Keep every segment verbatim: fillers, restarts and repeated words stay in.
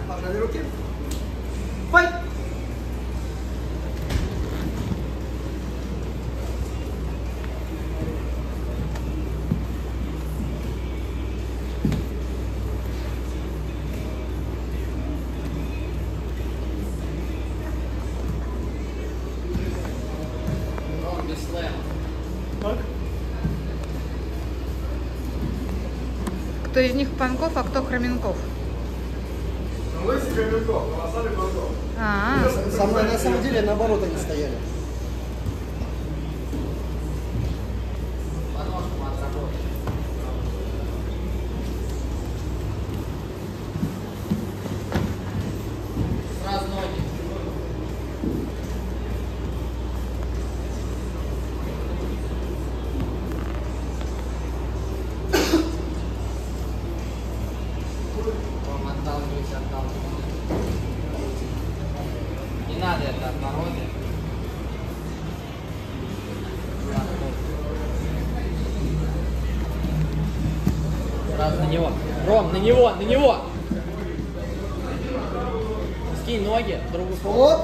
Погнали руки. Файт! Так. Кто из них Панков, а кто Хроменков? Лысый Хроменков, а Васаби Панков. А, -а, Со мной на самом деле наоборот они стояли. Сразу ноги. Ром, отталкивайся, отталкивайся. Не надо это от мороза. Сразу на него. Ром, на него, на него! Скинь ноги в другую сторону. Вот.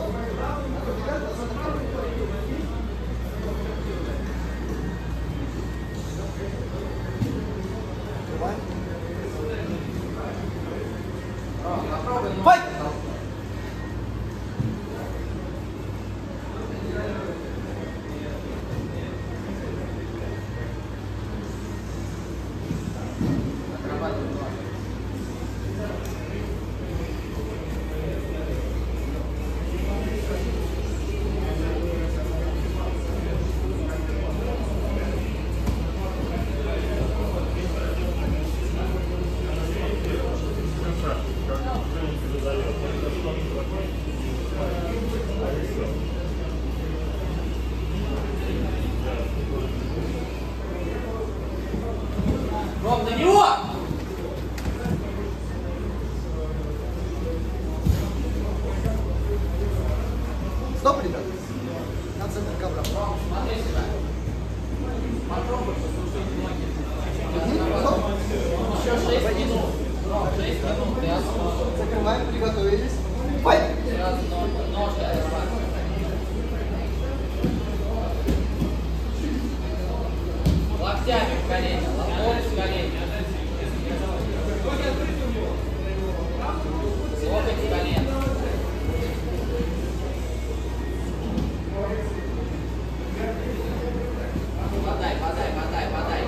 Файт! Ром, на него! Стоп, ребят. На центр ковра. Ром, смотри сюда. Попробуй посушить ноги. Стоп. Еще шесть минут. Ром, шесть минут. Ты осушил. Закрываем, приготовились. Файт! Сразу ножки, ножки отрабатывай. Локтями в колени. Локоть в колени. Локоть в колени. Подай, подай, подай, подай.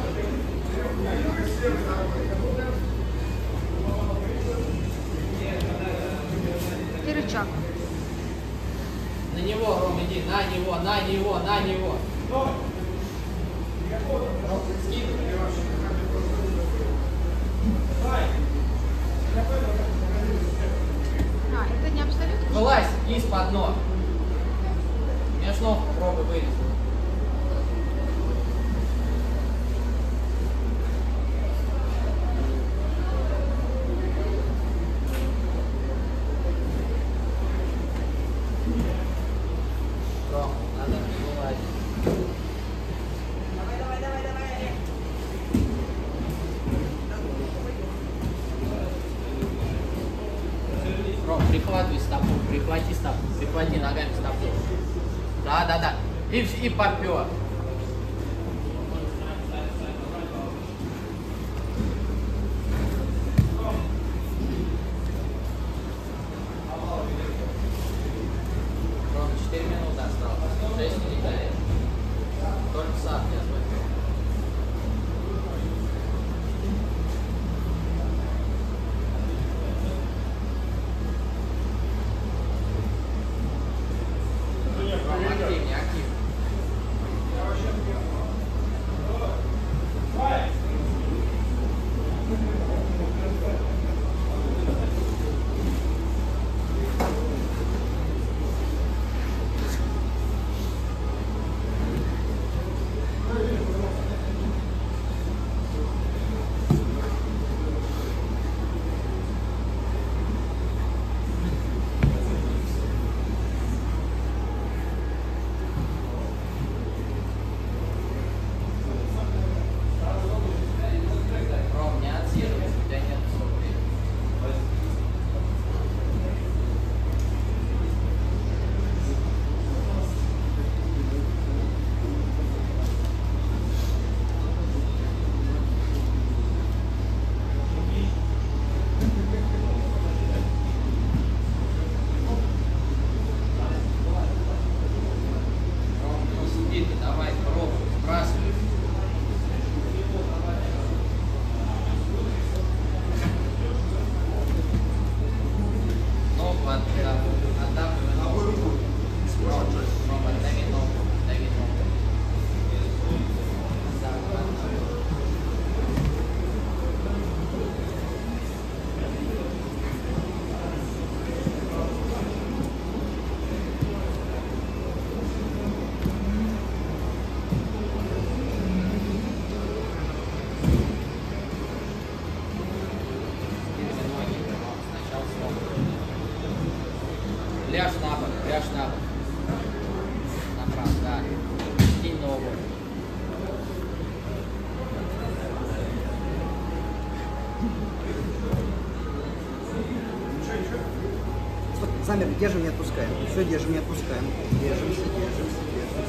и рычаг. На него, Ром, иди. На него, на него, на него. Скид. А, это не абсолютно? Вылазь из-под ног. Меж ног пробуй вылезть. Ром, надо вылазить. Ром, прихватывай стопу, прихвати стопу, прихвати ногами стопу. Да, да, да. И, и попер. Ром, четыре минуты осталось. шесть минут. Только сад сейчас возьмем. Активнее, активнее. Ляжь на бок, ляжь на бок. Направо, да. Кинь ногу. Замер, держим, не отпускаем. Все, держим, не отпускаем. Держимся, держимся, держимся.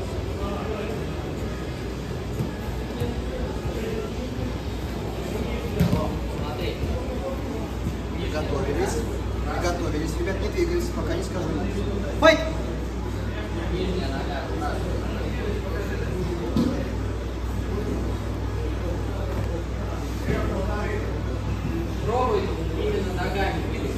Смотри. Приготовились. Приготовились. Ребят, не двигайтесь, пока не скажу. Файт! Нижняя нога. Пробуй именно ногами двигаться.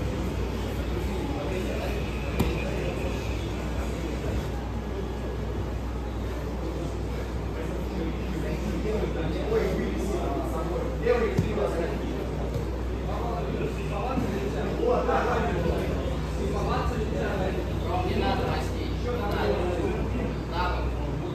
Не надо мастей, не надо. На бок.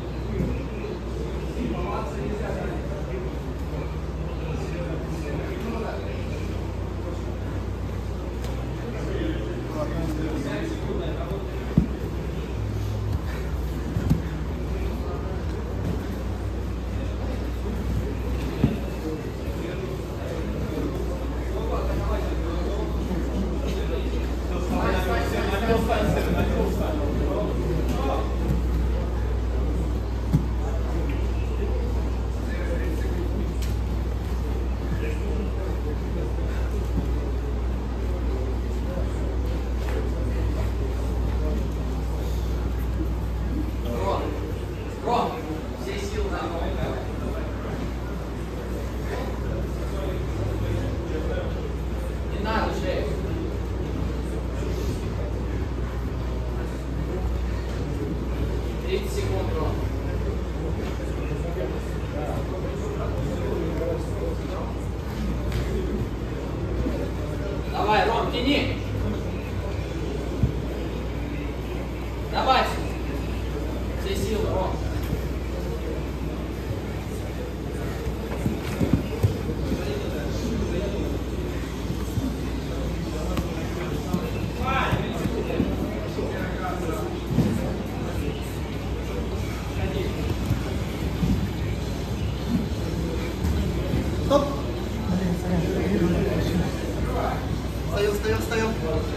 Ром, Ром, все силы на ногу. Не надо шею. тридцать секунд, Ром. Давай, Ром, тяни. Давай. Все силы, Ром. Стоп! Встаем, встаем, встаем.